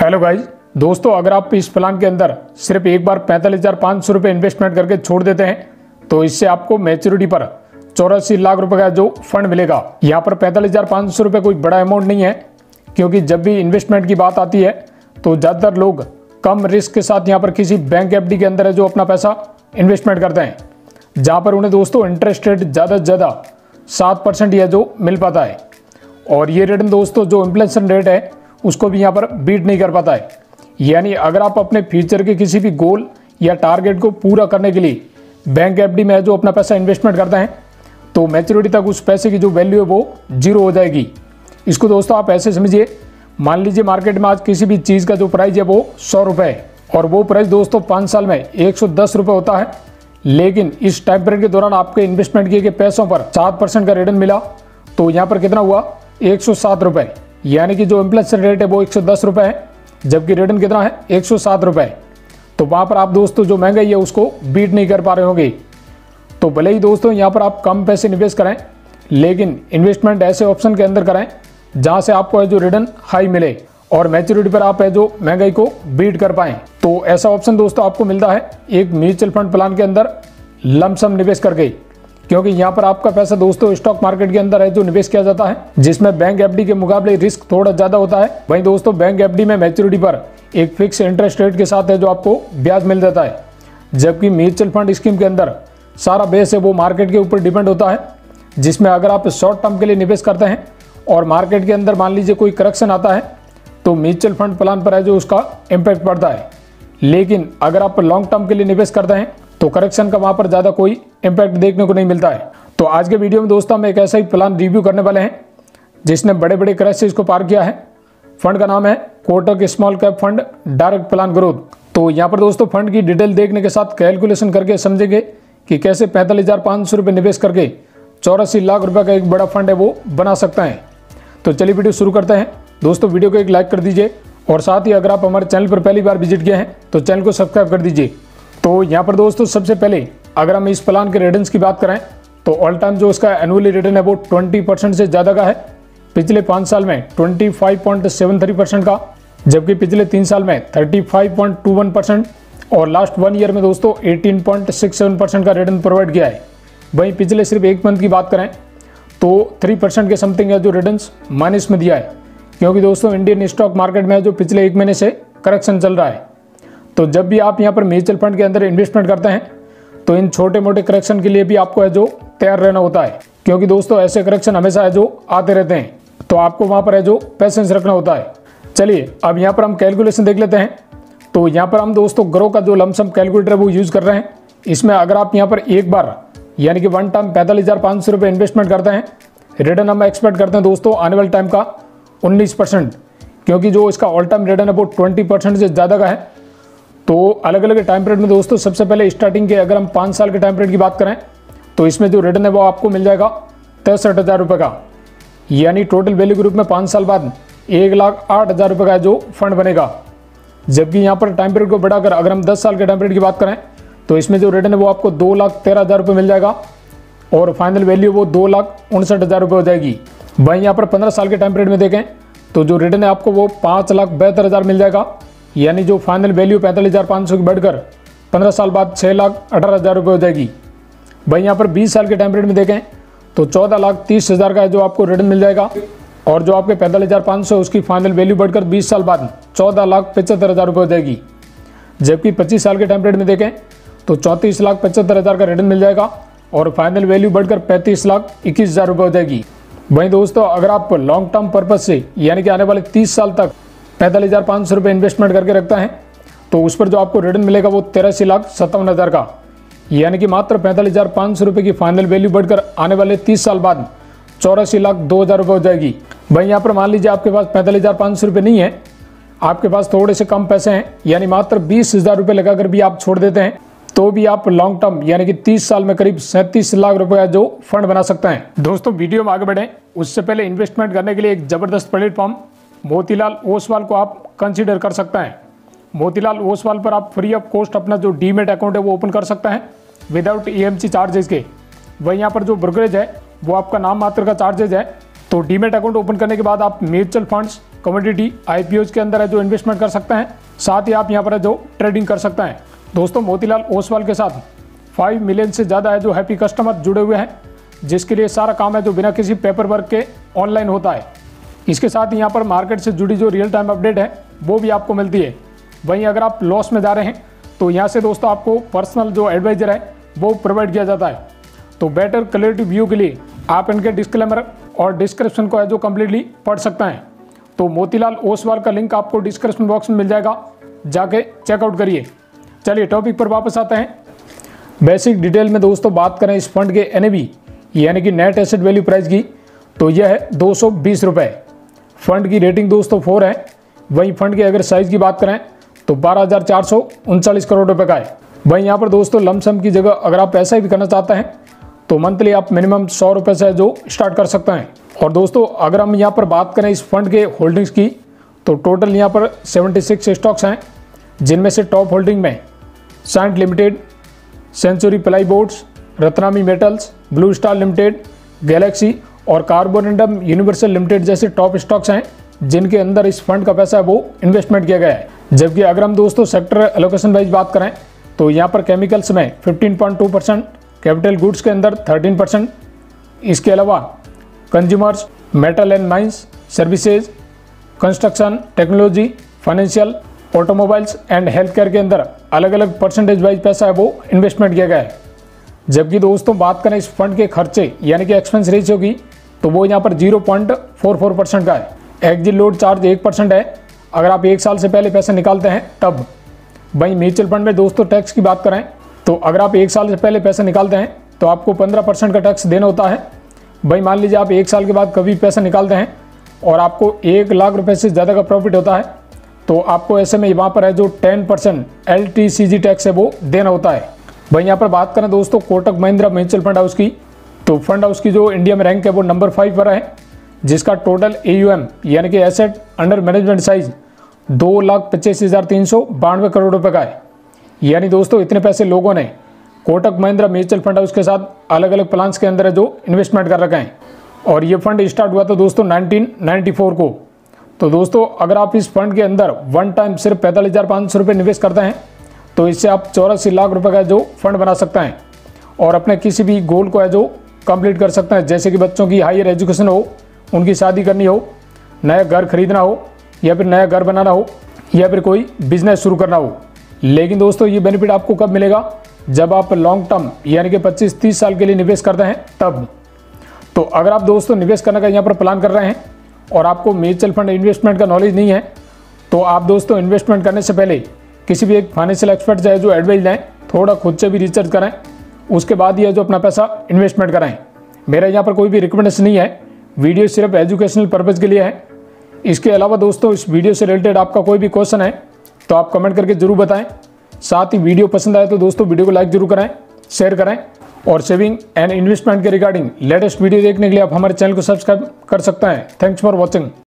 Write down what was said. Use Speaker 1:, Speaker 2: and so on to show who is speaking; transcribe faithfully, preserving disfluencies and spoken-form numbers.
Speaker 1: Hello guys दोस्तों, अगर आप इस प्लान के अंदर सिर्फ एक बार पैंतालीस हजार पाँच सौ रुपये इन्वेस्टमेंट करके छोड़ देते हैं तो इससे आपको मैच्योरिटी पर चौरासी लाख रुपए का जो फंड मिलेगा। यहाँ पर पैंतालीस हजार पाँच सौ रुपये कोई बड़ा अमाउंट नहीं है, क्योंकि जब भी इन्वेस्टमेंट की बात आती है तो ज़्यादातर लोग कम रिस्क के साथ यहाँ पर किसी बैंक एफ डी के अंदर है जो अपना पैसा इन्वेस्टमेंट करते हैं, जहाँ पर उन्हें दोस्तों इंटरेस्ट रेट ज़्यादा से ज़्यादा सात परसेंट यह जो मिल पाता है। और ये रिटर्न दोस्तों जो इन्फ्लेशन रेट है उसको भी यहाँ पर बीट नहीं कर पाता है। यानी अगर आप अपने फ्यूचर के किसी भी गोल या टारगेट को पूरा करने के लिए बैंक एफ डी में जो अपना पैसा इन्वेस्टमेंट करते हैं तो मैच्योरिटी तक उस पैसे की जो वैल्यू है वो जीरो हो जाएगी। इसको दोस्तों आप ऐसे समझिए, मान लीजिए मार्केट में आज किसी भी चीज़ का जो प्राइस है वो सौ रुपये है और वो प्राइस दोस्तों पाँच साल में एक सौ दस रुपये होता है, लेकिन इस टाइम पीरियड के दौरान आपके इन्वेस्टमेंट किए गए पैसों पर सात परसेंट का रिटर्न मिला तो यहाँ पर कितना हुआ एक सौ सात रुपये। यानी कि जो इन्फ्लेशन रेट है वो एक सौ दस रुपये है, जबकि रिटर्न कितना है एक सौ सात रुपये। तो वहाँ पर आप दोस्तों जो महंगाई है उसको बीट नहीं कर पा रहे होंगे। तो भले ही दोस्तों यहाँ पर आप कम पैसे निवेश करें, लेकिन इन्वेस्टमेंट ऐसे ऑप्शन के अंदर करें जहाँ से आपको है जो रिटर्न हाई मिले और मैच्योरिटी पर आप है जो महंगाई को बीट कर पाएँ। तो ऐसा ऑप्शन दोस्तों आपको मिलता है एक म्यूचुअल फंड प्लान के अंदर लमसम निवेश करके, क्योंकि यहाँ पर आपका पैसा दोस्तों स्टॉक मार्केट के अंदर है जो निवेश किया जाता है, जिसमें बैंक एफ डी के मुकाबले रिस्क थोड़ा ज़्यादा होता है। वहीं दोस्तों बैंक एफ डी में मैच्योरिटी पर एक फिक्स इंटरेस्ट रेट के साथ है जो आपको ब्याज मिल जाता है, जबकि म्यूचुअल फंड स्कीम के अंदर सारा बेस है वो मार्केट के ऊपर डिपेंड होता है, जिसमें अगर आप शॉर्ट टर्म के लिए निवेश करते हैं और मार्केट के अंदर मान लीजिए कोई करेक्शन आता है तो म्यूचुअल फंड प्लान पर है जो उसका इम्पैक्ट पड़ता है। लेकिन अगर आप लॉन्ग टर्म के लिए निवेश करते हैं तो करेक्शन का वहाँ पर ज़्यादा कोई इम्पैक्ट देखने को नहीं मिलता है। तो आज के वीडियो में दोस्तों हम एक ऐसा ही प्लान रिव्यू करने वाले हैं जिसने बड़े बड़े क्राइसिस को पार किया है। फंड का नाम है Kotak small cap fund direct plan growth. तो यहाँ पर दोस्तों फंड की डिटेल देखने के साथ कैलकुलेशन करके समझेंगे कि कैसे पैंतालीस हजार पाँच सौ रुपये निवेश करके चौरासी लाख रुपये का एक बड़ा फंड है वो बना सकते हैं। तो चलिए वीडियो शुरू करते हैं। दोस्तों वीडियो को एक लाइक कर दीजिए और साथ ही अगर आप हमारे चैनल पर पहली बार विजिट किए हैं तो चैनल को सब्सक्राइब कर दीजिए। तो यहाँ पर दोस्तों सबसे पहले अगर हम इस प्लान के रिटर्न्स की बात करें तो ऑल टाइम जो इसका एनुअली रिटर्न है वो बीस परसेंट से ज़्यादा का है। पिछले पाँच साल में पच्चीस पॉइंट सात तीन परसेंट का, जबकि पिछले तीन साल में पैंतीस पॉइंट दो एक परसेंट और लास्ट वन ईयर में दोस्तों अठारह पॉइंट सड़सठ परसेंट का रिटर्न प्रोवाइड किया है। वहीं पिछले सिर्फ एक मंथ की बात करें तो तीन परसेंट के समथिंग है जो रिटर्न्स माइनस में दिया है, क्योंकि दोस्तों इंडियन स्टॉक मार्केट में जो पिछले एक महीने से करेक्शन चल रहा है। तो जब भी आप यहाँ पर म्यूचुअल फंड के अंदर इन्वेस्टमेंट करते हैं तो इन छोटे मोटे करेक्शन के लिए भी आपको है जो तैयार रहना होता है, क्योंकि दोस्तों ऐसे करेक्शन हमेशा है जो आते रहते हैं, तो आपको वहाँ पर है जो पेशेंस रखना होता है। चलिए अब यहाँ पर हम कैलकुलेशन देख लेते हैं। तो यहाँ पर हम दोस्तों ग्रो का जो लमसम कैलकुलेटर है वो यूज़ कर रहे हैं। इसमें अगर आप यहाँ पर एक बार यानी कि वन टाइम पैंतालीस हज़ार पाँच सौ रुपये इन्वेस्टमेंट करते हैं, रिटर्न हम एक्सपेक्ट करते हैं दोस्तों आने वाले टाइम का उन्नीस परसेंट, क्योंकि जो इसका ऑल टाइम रिटर्न है वो ट्वेंटी परसेंट से ज़्यादा का है। तो अलग अलग टाइम पीरियड में दोस्तों सबसे पहले स्टार्टिंग के अगर हम पाँच साल के टाइम पीरियड की बात करें तो इसमें जो रिटर्न है वो आपको मिल जाएगा तिरसठ हज़ार रुपये का, यानी टोटल वैल्यू ग्रुप में पाँच साल बाद एक लाख आठ हज़ार रुपये का जो फंड बनेगा। जबकि यहाँ पर टाइम पीरियड को बढ़ाकर अगर हम दस साल के टाइम पीरियड की बात करें तो इसमें जो रिटर्न है वो आपको दो लाख तेरह हज़ार रुपये मिल जाएगा और फाइनल वैल्यू वो दो लाख उनसठ हज़ार रुपये हो जाएगी। वहीं यहाँ पर पंद्रह साल के टाइम पीरियड में देखें तो जो रिटर्न है आपको वो पाँच लाख बहत्तर हज़ार मिल जाएगा, यानी जो फाइनल वैल्यू पैंतालीस हज़ार पाँच सौ की बढ़कर पंद्रह साल बाद छः लाख अठारह हज़ार रुपये हो जाएगी। वहीं यहाँ पर बीस साल के टाइम पीरियड में देखें तो चौदह लाख तीस हज़ार का है जो आपको रिटर्न मिल जाएगा और जो आपके पैंतालीस हज़ार पाँच सौ उसकी फाइनल वैल्यू बढ़कर बीस साल बाद चौदह लाख पचहत्तर हज़ार रुपये हो जाएगी। जबकि पच्चीस साल के टाइम पीरियड में देखें तो चौंतीस लाख पचहत्तर हज़ार का रिटर्न मिल जाएगा और फाइनल वैल्यू बढ़कर पैंतीस लाख इक्कीस हज़ार रुपये हो जाएगी। वहीं दोस्तों अगर आप लॉन्ग टर्म पर्पज से यानी कि आने वाले तीस साल तक पैंतालीस हज़ार पाँच सौ रुपये इन्वेस्टमेंट करके रखता है तो उस पर जो आपको रिटर्न मिलेगा वो तिरासी लाख सत्तावन हज़ार का, यानी कि मात्र पैंतालीस हज़ार पाँच सौ रुपये की फाइनल वैल्यू बढ़कर आने वाले तीस साल बाद चौरासी लाख दो हज़ार रुपये हो जाएगी। वहीं यहाँ पर मान लीजिए आपके पास पैंतालीस हज़ार पाँच सौ रुपये नहीं है, आपके पास थोड़े से कम पैसे हैं, यानी मात्र बीस हज़ार रुपये लगाकर भी आप छोड़ देते हैं तो भी आप लॉन्ग टर्म यानी कि तीस साल में करीब सैंतीस लाख रुपए का जो फंड बना सकते हैं। दोस्तों वीडियो में आगे बढ़ें उससे पहले इन्वेस्टमेंट करने के लिए एक जबरदस्त प्लेटफॉर्म मोतीलाल ओसवाल को आप कंसीडर कर सकते हैं। मोतीलाल ओसवाल पर आप फ्री ऑफ कॉस्ट अपना जो डीमेट अकाउंट है वो ओपन कर सकते हैं without E M C charges के। वहीं यहाँ पर जो ब्रोकरेज है वो आपका नाम मात्र का चार्जेज है। तो डीमेट अकाउंट ओपन करने के बाद आप mutual funds commodity I P Os के अंदर है जो इन्वेस्टमेंट कर सकते हैं। साथ ही आप यहाँ पर है जो ट्रेडिंग कर सकते हैं। दोस्तों मोतीलाल ओसवाल के साथ फाइव मिलियन से ज़्यादा है जो हैप्पी कस्टमर जुड़े हुए हैं, जिसके लिए सारा काम है जो बिना किसी पेपर वर्क के ऑनलाइन होता है। इसके साथ ही यहाँ पर मार्केट से जुड़ी जो रियल टाइम अपडेट है वो भी आपको मिलती है। वहीं अगर आप लॉस में जा रहे हैं तो यहाँ से दोस्तों आपको पर्सनल जो एडवाइजर है वो प्रोवाइड किया जाता है। तो बेटर क्लैरिटी व्यू के लिए आप इनके डिस्क्लेमर और डिस्क्रिप्शन को है जो कम्प्लीटली पढ़ सकते हैं। तो मोतीलाल ओसवाल का लिंक आपको डिस्क्रिप्शन बॉक्स में मिल जाएगा, जाके चेकआउट करिए। चलिए टॉपिक पर वापस आते हैं। बेसिक डिटेल में दोस्तों बात करें इस फंड के एन ए वी यानी कि नेट एसेट वैल्यू प्राइस की, तो यह है दो सौ बीस रुपये। फंड की रेटिंग दोस्तों फोर है। वहीं फंड के अगर साइज़ की बात करें तो बारह हज़ार चार सौ उनचालीस करोड़ रुपए का है। वहीं यहाँ पर दोस्तों लमसम की जगह अगर आप पैसा भी करना चाहते हैं तो मंथली आप मिनिमम सौ रुपये से जो स्टार्ट कर सकते हैं। और दोस्तों अगर हम यहाँ पर बात करें इस फंड के होल्डिंग्स की, तो टोटल यहाँ पर छिहत्तर स्टॉक्स हैं, जिनमें से टॉप होल्डिंग में Cyient Limited, Century Ply Boards, Ratnamani Metals, Blue Star Limited, Galaxy और कार्बोरेंडम यूनिवर्सल लिमिटेड जैसे टॉप स्टॉक्स हैं, जिनके अंदर इस फंड का पैसा है वो इन्वेस्टमेंट किया गया है। जबकि अगर हम दोस्तों सेक्टर एलोकेशन वाइज बात करें तो यहाँ पर केमिकल्स में पंद्रह पॉइंट दो परसेंट, कैपिटल गुड्स के अंदर तेरह परसेंट, इसके अलावा consumers, metal and mines, services, construction, technology, financial, automobiles and health care के अंदर अलग अलग परसेंटेज वाइज पैसा है वो इन्वेस्टमेंट किया गया है। जबकि दोस्तों बात करें इस फंड के खर्चे यानी कि एक्सपेंस रेशियो की, तो वो यहाँ पर zero point four four percent का है। एग्जिट लोड चार्ज एक परसेंट है अगर आप एक साल से पहले पैसे निकालते हैं तब। वहीं म्यूचुअल फंड में दोस्तों टैक्स की बात करें तो अगर आप एक साल से पहले पैसे निकालते हैं तो आपको पंद्रह परसेंट का टैक्स देना होता है। वहीं मान लीजिए आप एक साल के बाद कभी पैसा निकालते हैं और आपको एक लाख रुपए से ज़्यादा का प्रॉफिट होता है तो आपको ऐसे में वहाँ पर है जो ten percent L T C G tax है वो देना होता है। वहीं यहाँ पर बात करें दोस्तों Kotak Mahindra mutual fund house की, तो फंड हाउस की जो इंडिया में रैंक है वो नंबर फाइव पर है, जिसका टोटल ए यू एम यानी कि एसेट अंडर मैनेजमेंट साइज दो लाख पच्चीस हज़ार तीन सौ बानवे करोड़ रुपए का है। यानी दोस्तों इतने पैसे लोगों ने Kotak Mahindra mutual fund house के साथ अलग अलग प्लान्स के अंदर है जो इन्वेस्टमेंट कर रखे हैं। और ये फंड स्टार्ट हुआ था दोस्तों नाइनटीन नाइन्टी फोर को। तो दोस्तों अगर आप इस फंड के अंदर वन टाइम सिर्फ पैंतालीस हज़ार पाँच सौ रुपये निवेश करते हैं तो इससे आप चौरासी लाख रुपए का जो फंड बना सकते हैं और अपने किसी भी गोल को है जो कंप्लीट कर सकते हैं, जैसे कि बच्चों की हायर एजुकेशन हो, उनकी शादी करनी हो, नया घर खरीदना हो या फिर नया घर बनाना हो या फिर कोई बिजनेस शुरू करना हो। लेकिन दोस्तों ये बेनिफिट आपको कब मिलेगा? जब आप लॉन्ग टर्म यानी कि पच्चीस तीस साल के लिए निवेश करते हैं तब। तो अगर आप दोस्तों निवेश करने का यहाँ पर प्लान कर रहे हैं और आपको म्यूचुअल फंड इन्वेस्टमेंट का नॉलेज नहीं है तो आप दोस्तों इन्वेस्टमेंट करने से पहले किसी भी एक फाइनेंशियल एक्सपर्ट चाहे जो एडवाइस लें, थोड़ा खुद से भी रिसर्च करें, उसके बाद ही है जो अपना पैसा इन्वेस्टमेंट करें। मेरा यहाँ पर कोई भी रिकमेंडेशन नहीं है, वीडियो सिर्फ एजुकेशनल पर्पज़ के लिए है। इसके अलावा दोस्तों इस वीडियो से रिलेटेड आपका कोई भी क्वेश्चन है तो आप कमेंट करके जरूर बताएं। साथ ही वीडियो पसंद आए तो दोस्तों वीडियो को लाइक जरूर करें, शेयर करें और सेविंग एंड इन्वेस्टमेंट के रिगार्डिंग लेटेस्ट वीडियो देखने के लिए आप हमारे चैनल को सब्सक्राइब कर सकते हैं। Thanks for watching.